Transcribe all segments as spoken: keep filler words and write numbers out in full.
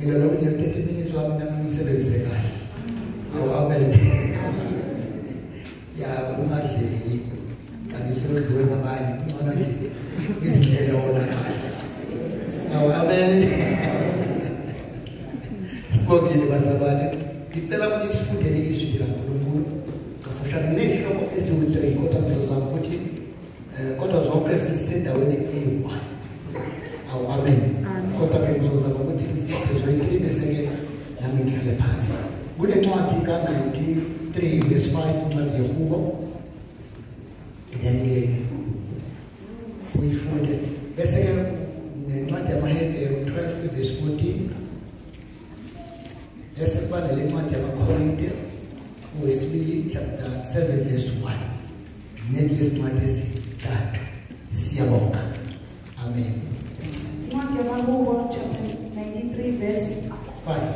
ngilala ukuthi thirty minutes wami nami ngimsebenzise kahle. Amen. Ya ungadleki kanti seyodliwe ngabanye ngcono nje izindlela wona kahle. Amen. Sibongile bazalwane. Ngicela ukuthi sifundele izwi laNkulunkulu. Kafushane nehlobo eziwu-three kodwa ngizozama ukuthi kodwa zonke zisendaweni eyi-one. Amen. Kodwa ke ngizozama ukuthi izichithe zoyi-three bese-ke nami ngihlale phansi. Kule ncwadi ka-ninety-three verse five incwadi yeHubo. Then-ke uyifunde bese-ke nencwadi yamaHebheru twelve verse fourteen. Bese kuba nale ncwadi yamaKorinte okwesibili chapter seven verse one. Netlezi ncwadi ezintathu. Siyabonga. Amen. Ncwadi yamaHubo chapter ninety-three verse five.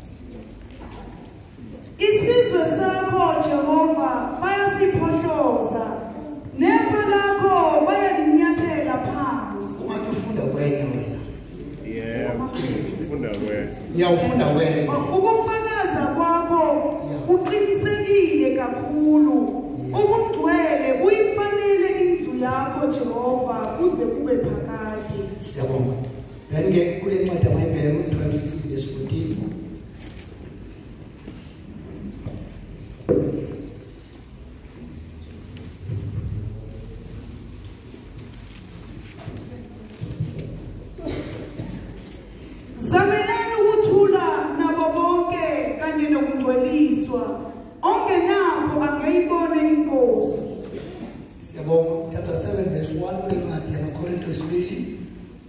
Isizwe sakho Jehova bayasiphohloza, nefa lakho bayalinyathela phansi. Ungathi ufunda kwenye wena. Yeah, ufunda kwenye. Ya ufunda kwenye. Ukufakaza kwakho uqinisekile kakhulu. Ubungcwele uyifanele indlu yakho Jehova kuze kube phakade. Siyabonga. Then-ke kule ncwadi yamaHebheru twelve verse fourteen. Zamelani ukuthula nabo bonke kanye nokungcweliswa, ongenakho angeyibone inkosi. Siyabonga. Chapter seven verse one kule ncwadi yamaKorinte wesibili.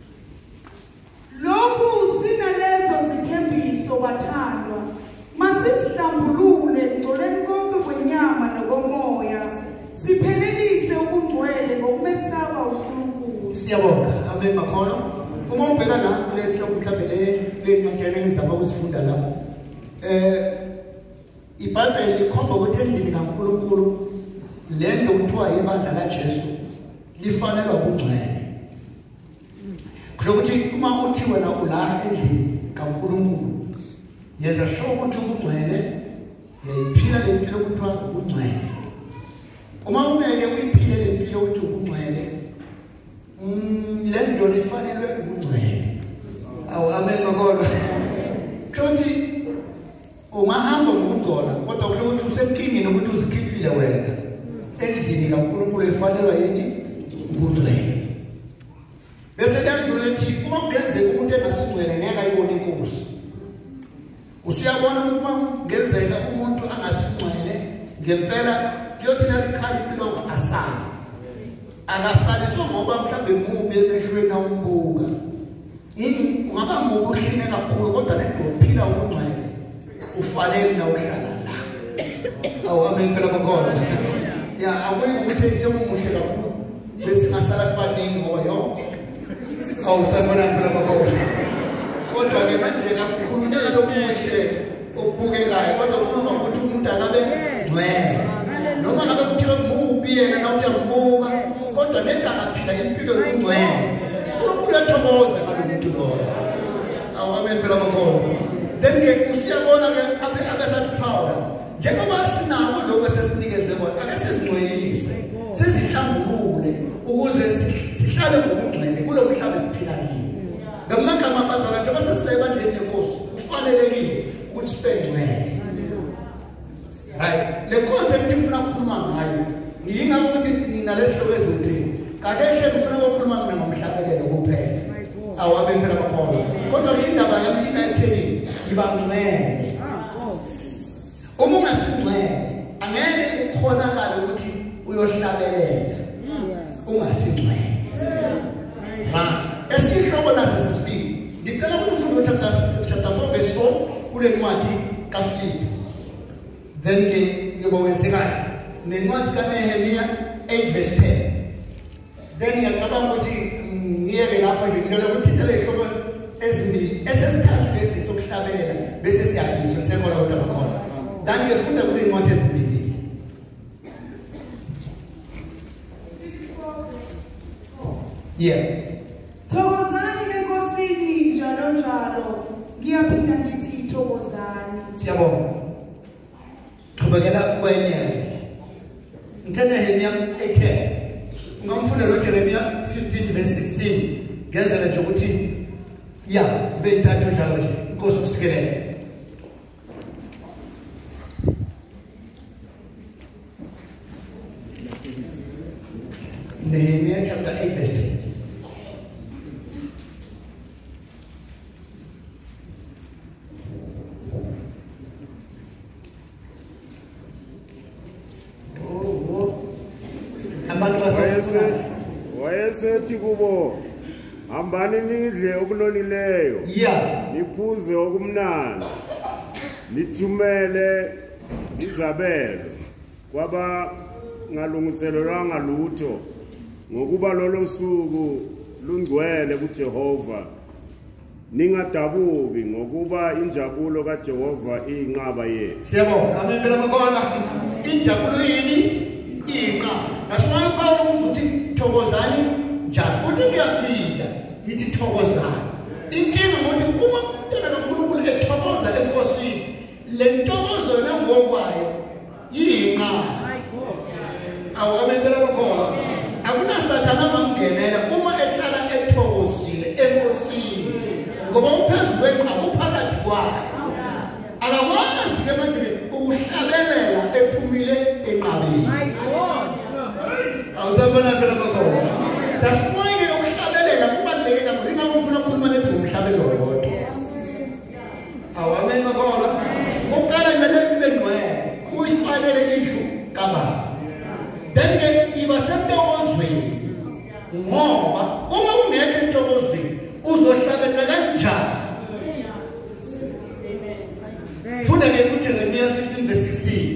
Lokhu sinalezo zithembiso bathandwa, masizihlambulule ngcoleni konke kwenyama nokomoya, siphelelise ubungcwele ngokumesaba uNkulunkulu. Siyabonga. Amen makhono. Uma ubheka la kule sihloko mhlawumbe le le ncwadi engizama ukuzifunda la. Eh iBhayibheli likhomba ukuthi endlini kaNkulunkulu lento kuthiwa ibandla laJesu lifanelwa ubungcwele. Kusho ukuthi uma uthi wena ula endlini kaNkulunkulu yenza sure ukuthi ubungcwele uyayiphila le mpilo kuthiwa ubungcwele. Uma umeke uyiphile le mpilo ukuthi ubungcwele le nto lifanelwe ubungcwele. Awu amen makolo. Kusho ungahamba ngokugcola kodwa kusho ukuthi usemkingeni ukuthi uzikhiphile wena. Endlini kaNkulunkulu efanelwa yini ubungcwele. Bese kuyadlula ethi uma kungenzeka umuntu engasingcwele ngeke ayibone inkosi. Usiyabona ukuthi uma kungenzeka umuntu angasingcwele ngempela kuyothina likhali impilo asala. Akasaliswa ngoba mhlawumbe mubi emehlweni nawumbuka. Ungaba mubi uhline kakhulu kodwa lento uphila ubungcwele ufanele na uhlala la. Awu amen phela bakhona. Ya akuyi ukuthi esemuhle kakhulu bese ngasala sibaningi ngoba yo awu sanibona phela bakhona. Kodwa ke manje kakhulunyana lokuhle okubukekayo kodwa kukhuluma ukuthi umuntu akabe ngcwele. Noma ngabe kuthiwa mubi yena nawuthi uyabuka kodwa lento angaphila impilo yobungcwele. uNkulunkulu uyathokoza ngalo muntu loyo. Awu amen phela bakhona. Then-ke usiyabona ke apha akasathi Paul njengoba sinako lokho esesinikezwe kona ake sizingcwelise sizihlambulule ukuze sihlale ngobungcwele kulo mhlaba esiphila kiwo. Ngamagama abazalwane njengoba sesile ebandleni lenkosi kufanelekile ukuthi sibe ngcwele. Hayi le concept ngifuna ukukhuluma ngayo ngiyingako ukuthi nginalesihloko eziwu-three kahle hle ngifuna ukukhuluma mina ngomhlabelelo kuphela. Awu abe phela bakhona kodwa ke indaba yami ithini iba ngcwele. Uma ungasingcwele angeke ukhonakala ukuthi uyohlabelela ungasingcwele. Ha esihloko naso sesibili ngicela ukuthi ufunde chapter chapter four verse four kule ncwadi kaFilipi. Then ke ngiyoba wenze kahle nencwadi kaNehemiya eight verse ten. Then ngiyacabanga ukuthi ngiyeke lapho nje ngicela ukuthi thele ihloko ezimbili esesithathu bese sokuhlabelela bese siyabiswa sisekhona kodwa bakhona. Dan ngiyafunda kule ncwadi ezimbili. Yeah. Thokozani enkosini njalo njalo ngiyaphinda ngithi ithokozani. Siyabonga. Qhubekela kwenyeke. Ngenehemiya eight ten. Ungamfunda lo Jeremiah fifteen verse sixteen. Ngenzela nje ukuthi ya sibe intathu njalo nje inkosi ukusikelela. Nehemiah chapter eight verse ten. Wayesethi kubo, hambani nidle okunonileyo, yeah, niphuze okumnandi, nithumele izabelo kwaba ngalungiselelwanga lutho, ngokuba lolo suku lungcwele kuJehova. Ningadabuki ngokuba injabulo kaJehova iyinqaba yethu. Siyabonga. Amen. Phela bakhona injabulo yini iyinqaba. Nasona Paulo uzothi thokozani njalo. Uthi kuyaphinda yithi thokozani. Inkinga ngokuthi uma umntwana kaNkulunkulu ethokoza enkosini, le ntokozo nangokwayo yiyinqaba. Awu amen. Phela bakhona akunasathana angamngenela uma ehlala ethokozile enkosini. Ngoba uphezulu wenqaba uphakathi kwayo. Akakwazi ke manje ukuhlabelela ephumile enqabeni. My God. Awuzabona phela bakhona. That's why ke ukuhlabelela kubaluleke kakhulu. Ingakho ngifuna ukukhuluma nethi ngomhlabelo wodwa. Amen bakhona. Ukuqala kumele kube ngcwele. Uyifanele indlu kababa. Then ke iba sentokozweni. Ngoba uma ungekho entokozweni uzohlabelela kanjani? Funda ke kuJeremiah fifteen verse sixteen.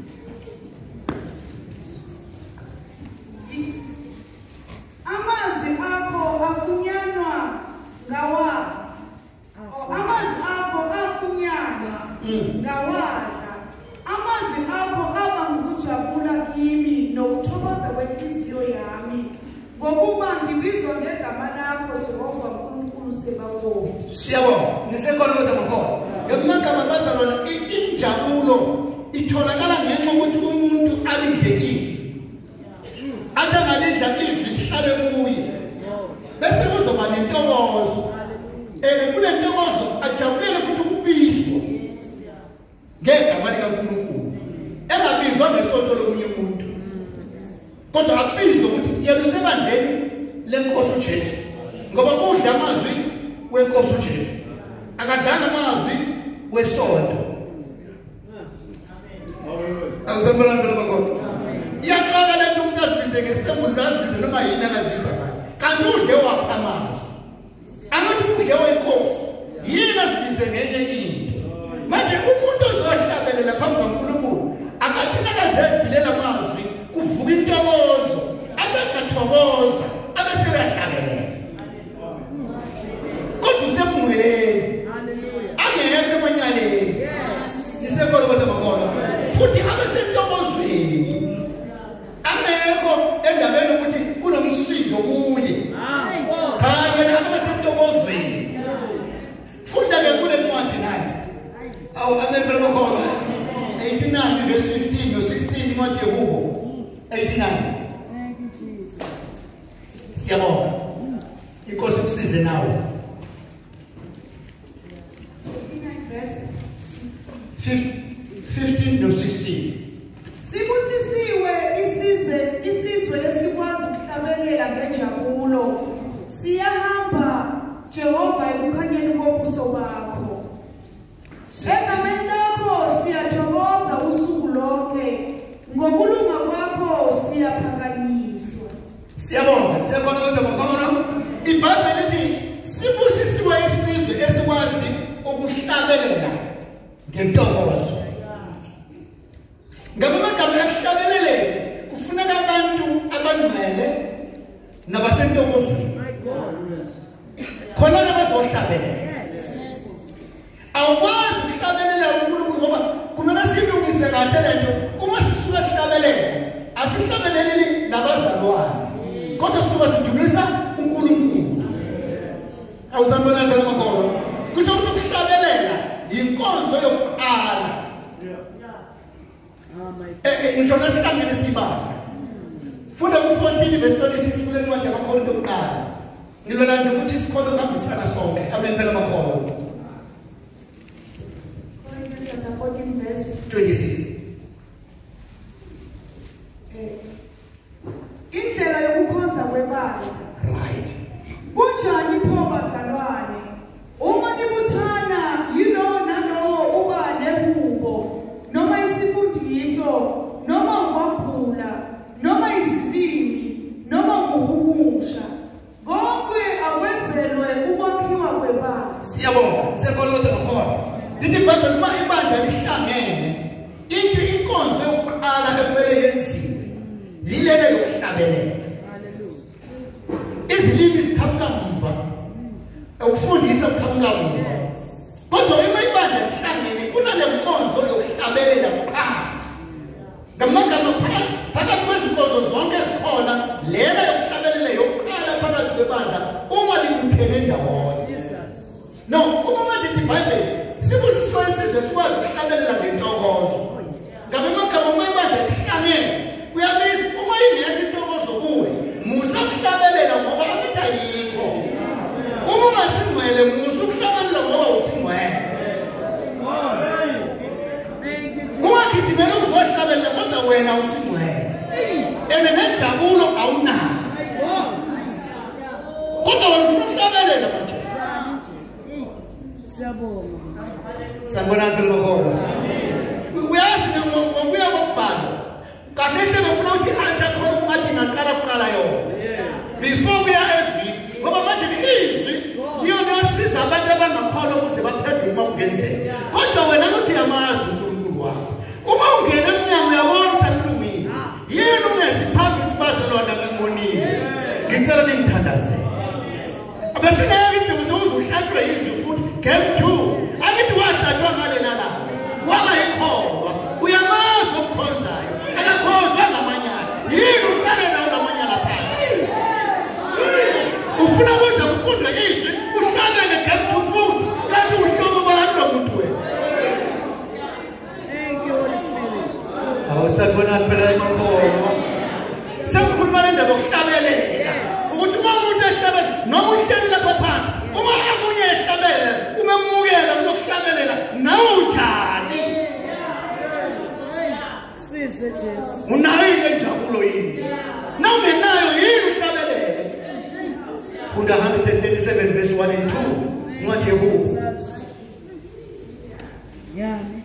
Amazwi akho afunyanwa ngawa. Amazwi akho afunyanwa ngawala. Amazwi akho aba ngokujabula kimi nokuthokoza kwenhliziyo yami. Ngokuba ngibizwa ngegama lakho Jehova uNkulunkulu Sebawothi. Siyabonga. Nisekhona kodwa bakhona. Ngemagama bazalwana injabulo itholakala ngenxa ukuthi umuntu alidle izwi. Athi angalidla izwi lihlale kuye. Bese kuzoba nentokozo. Ene kule ntokozo ajabulele futhi ukubizwa ngegama likaNkulunkulu. Engabizwa ngesoto lomunye umuntu. Kodwa abizwe ukuthi yena usebandleni lenkosi uJesu. Ngoba udla amazwi wenkosi uJesu. Akadlanga amazwi wesonto. Awuzambona phela bakhona. Iyaqala le nto umuntu azibize ngesembulu azibize noma yini akazibiza ngayo. Kanti udle wapha amazwi. Angathi udle wenkosi. Yini azibize ngenye into. Manje umuntu ozohlabelela phambi kaNkulunkulu akathi nakazezilela amazwi kuvuka intokozo. Akathokoza abese uyahlabelela. Kodwa usembuleni. Angekho emanyaleni. Nisekhona kodwa bakhona. Futhi abesentokozweni. Angekho endabeni ukuthi kunomsindo kuye. Hayi yena abesentokozweni. Funda ke kule ncwadi nathi. Awu amevela bakhona. eighty-nine verse fifteen no sixteen incwadi yekubo. eighty-nine. Thank you Jesus. Siyabonga. Inkosi kusize nawe. fifteen no sixteen. Sibusisiwe isizwe isizwe esikwazi ukuhlabelela ngenjabulo. Siyahamba Jehova ekukhanyeni kobuso bakho. Egameni lakho siyathokoza usuku lonke. Ngokulunga kwakho siyaphakanyiswa. Siyabonga. Siyabonga kodwa bakhona. iBhayibheli lithi sibusisiwe isizwe esikwazi ukuhlabelela ngentokozo. Ngamagama akuhlabelele kufuneka abantu abangcwele nabasentokozweni. Khona ke bazohlabelela. Awukwazi ukuhlabelela uNkulunkulu ngoba kumele silungise kahle lento. Uma sisuka sihlabelela, asihlabeleleni nabazalwane. Kodwa sisuka sidumisa uNkulunkulu. Awuzambona phela bakhona. Kuthi ukuthi ukuhlabelela inkonzo yokuqala eh ngisho nasihlangene sibandla funda ku fourteen verse twenty-six kule ncwadi yamakhorinto yokuqala ngilwela nje ukuthi isikolo kuhambisana sonke amen phela makhono chapter fourteen verse twenty-six indlela yokukhonza kwebandla right kunjani pho bazalwane uma nibuthana yilo nalowo uba nehubo noma isifundiso noma ukwambula noma izilimi noma ukuhumusha konke akwenzelwe ukwakhiwa kwebandla siyabonga siyakolota kakhona lithi iBhayibheli uma ibandla lihlangene into inkonzo yokuqala ekumele yenziwe yilena yokuhlabelela izilimi ziqhamuka muva ukufundisa kuqhamuka muva kodwa uma ibandla lihlangene kunale nkonzo yokuhlabelela kuqala ngamagama phakathi kwezinkonzo zonke ezikhona lena yokuhlabelela yokuqala phakathi kwebandla uma libuthene ndawonye no uma manje ithi iBhayibheli sibusisiwe isizwe sikwazi ukuhlabelela ngentokozo ngabe amagama uma ibandla lihlangene kuyabiza uma ingekho intokozo kuwe musa ukuhlabelela ngoba amitha yikho uma ungasingcwele musa ukuhlabelela ngoba usingcwele ungagijimela uzohlabelela kodwa wena usingcwele ene nenjabulo awunako kodwa wena usuhlabelela manje siyabonga sanibona phela bakhono uyazi ngokuya kombhalo kahle hle bafuna ukuthi altar khona kungathi ngaqala kuqala yona before kuya ezwini ngoba manje izwi liyona yosiza abantu abangakholwa ukuze baphendule uma kungenzeka kodwa wena ukuthi yamazi uNkulunkulu wakho uma ungena emnyango uyabona uphambili yini ungezi phambili ukuthi bazalwana ngemonini ngicela ningithandazele abasingeke idingo uzuhlatshwe izwi futhi game two akithi wahlatshwa ngale nala waba ikholwa uyamazi okukhonzayo akakhonzwa ngamanyala yini uhlale nawo lamanyala phansi ufuna ukuze kufundwe izwi uhlangane game two futhi kanti uhlobo bani lo muntu wena thank you Holy Spirit awusanibonani phela imakhono sekukhuluma le ndaba yokuhlabelela ukuthi uma umuntu ehlabelela noma uhleli lapha phansi uma akunye ehlabelela umemukela lokuhlabelela nawe unjani sise Jesu unayo ile njabulo yini na ungenayo yini uhlabelele funda one thirty-seven verse one and two ncwadi yehova yani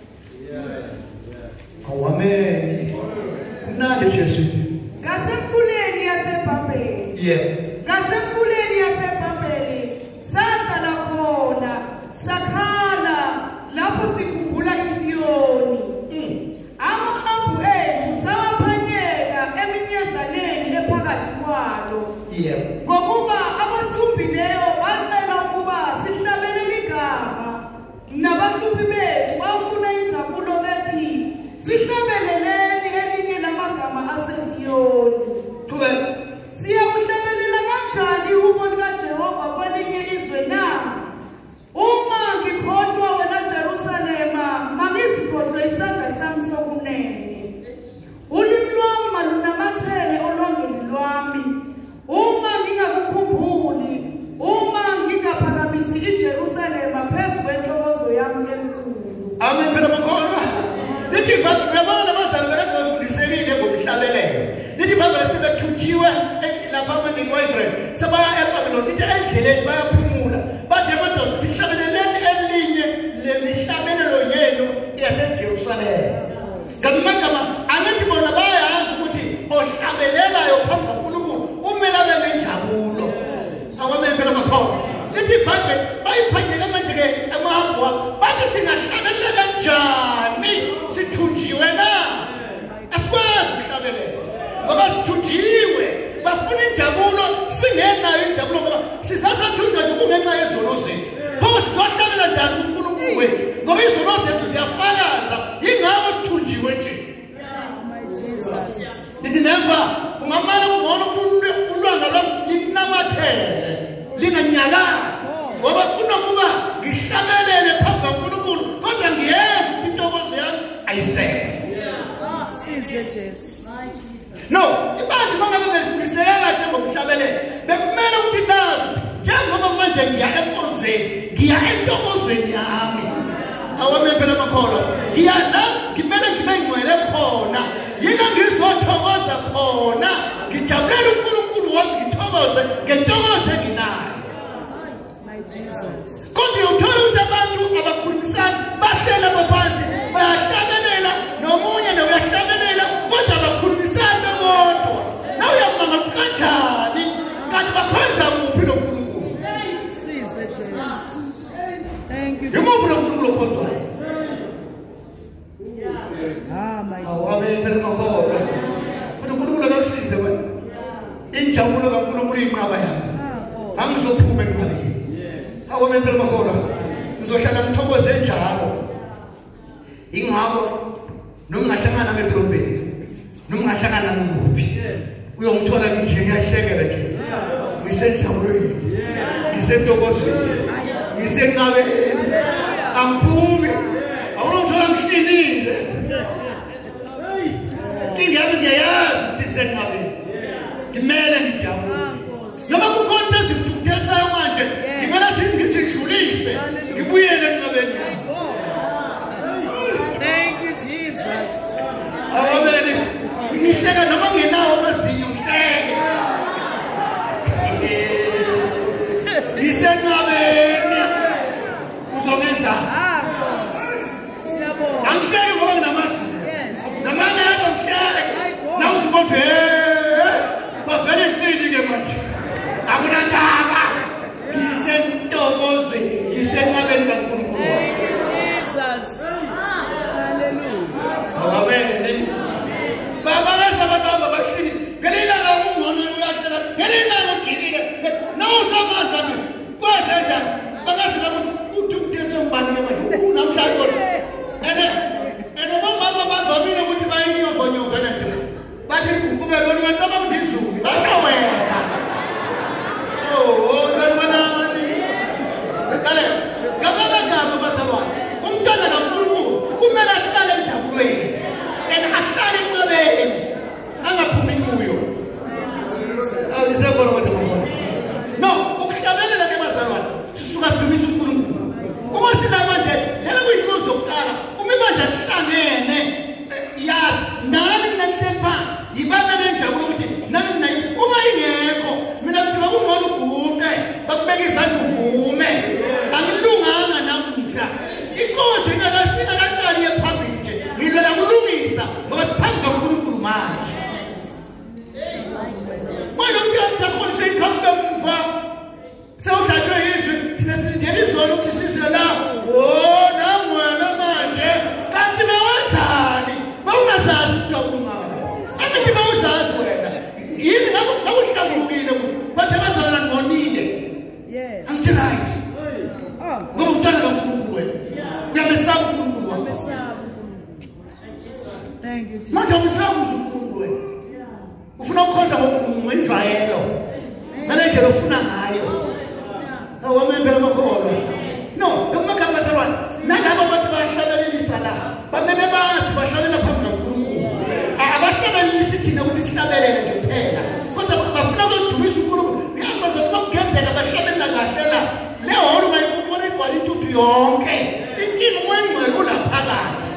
awameni mnandi Jesu ngasemfuleni yaseBhabheli yebo ngasemfuleni yaseBhabheli sahlala khona sakhala lapho sikhumbula iSiyoni amahambu ethu sawaphanyeka eminyezaneni ephakathi kwalo yebo ngokuba abasithumbileyo bacela ukuba sihlabelele igama nabahluphi bethu bafuna injabulo bethi sihlabeleleni elinye lamagama aseSiyoni kube siyakuhlabelela kanjani uhubo likaJehova kwelinye izwe na uma ngikhohlwa wena Jerusalema mangizikhohlwe isandla sami sokunene ulimi lwami malunamathele olwangeni lwami uma ngingakukhumbuli uma ngingaphakamisi iJerusalema phezu kwentokozo yami enkulu amen phela bakhono lithi babona abazali bakade bafundisekile ngomhlabelelo lithi iBhayibheli sebethuthiwe lapha amaningi waIsrael sebaya eBhabhiloni lithi endleleni bayaphumula bathi amadoda sihlabeleleni elinye lemihlabelelo yenu yaseJerusalema ngamagama angithi bona bayazi ukuthi ohlabelelayo phambi kaNkulunkulu umele abe nenjabulo awameni phela bakhono lithi iBhayibheli bayiphanyeka manje ke amahamba bathi singahlabelela kanjani sithunjiwe na asikwazi ukuhlabelela ngoba sithunjiwe bafuna injabulo singenayo injabulo ngoba sisasathunjwa nje kungenxa yezono zethu pho sizohlabela njani uNkulunkulu wethu ngoba izono zethu ziyafakaza ingakho sithunjiwe nje lithi neva kungamala kungcono ulwanga lwami linamathele linganyakali ngoba kunokuba ngihlabelele phambi kaNkulunkulu kodwa phela amakholwa ngiyala ngimele ngibe ngcwele khona yila ngizothokoza khona ngijabulela uNkulunkulu wami ngithokoze ngentokozo enginayo My Jesus. kodwa uthola ukuthi abantu abakhulumisana bahlela baphansi bayahlabelela nomunye noyahlabelela kodwa abakhulumisana bebodwa nawe uyamanga kanjani kanti bakhonza kuphi loNkulunkulu Size Jesu. Thank you. yimuphi loNkulunkulu okhonzwayo Ah, my God. awabe phela makholwa kodwa uNkulunkulu akakusize wena injabulo kaNkulunkulu inqaba yami Ah, oh. angizophuma enqabeni awabe phela makholwa ngizohlala ngithokoze njalo ingakho noma ngahlangana edrobheni noma ngahlangana ngikuphi uyongithola nje ngiyahlekela nje ngisenjabulweni ngisentokozweni ngisenqabeni angiphumi awunothola ngihlinile kingabe ngiyayazi ukuthi ngisenqabeni ngimele ngijabule noma kukhona izinto ukuthelisayo manje ngimele singisidlulise ngibuyele enqabeni yami Thank you, Jesus. awabele ngihleka noma ngenawo amazinyo ngihleke ngisenqabeni uzongenza Ah, Siyabonga. angihleki ngoba nginamazinyo Yes. namangeke ngihleke nawuzukothi hey bavele insini-ke manje akunandaba ngisentokozweni ngisenqabeni kaNkulunkulu wami Thank you, Jesus. Hallelujah. awabele babakazi abantu abahlini ngelilanga ungcono uyahlela ngelilanga ujikile nawusamazi kathi kwezenjani bakazi bakuthi uthi umtese ngibani-ke manje unamhlanje kodwa and and bomama bavamile ukuthi bayinyovonyovele nto bathi ligugubele wena ungacaba ukuthi izulu basho wena oh zanibonani kale ngababagama bazalwane umntwana kaNkulunkulu kumele ahlale enjabulweni and ahlale enqabeni angaphumi kuyo awulisebona kodwa mabona no ukuhlabelela ke bazalwane sisuka sidumisa uNkulunkulu uma silaba nje lena kuyinkonzo yokuqala uma manje lihlangene yazi nami ninakuhleli phansi yibanga lenjabulo ukuthi nami nayi uma ingekho mina ngithi kungcono uguqe bakubeka izandla uvume angilunganga namuhla inkosi ingakaqali yephambili nje ngilwela kulungisa ngoba siphambi kaNkulunkulu manje manje uthi akukhona seyikhambe mva sewuhlatshwe yizwi thina silindele izolo ukuthi sizwe la o namwena manje kanti bewenzani bawungazazi ukuthi awulunganga angithi bawuzazi wena yini ngakuhlambulukile bathe bazalana ngonile Yes. angithi right Oh, ngoba umntwana kaNkulunkulu wena uyamesaba uNkulunkulu wakho Messiah. Thank you, Jesus. manje umsaba uNkulunkulu wena ufuna ukukhonza ngokwenjwayelo ngale ndlela ofuna ngayo awamempela makholwa no ngamagama bazalwane nalabo abantu bahlabelelisa la bamele bathi bahlabela phambi kaNkulunkulu abahlabelisi thina ukuthi sihlabelele nje kuphela kodwa bafuna ukudumisa uNkulunkulu uyazi bakugenzeka bahlabelela kahle la le holo bayibona igcwala intuthu yonke inkinga umengcwele ulaphakathi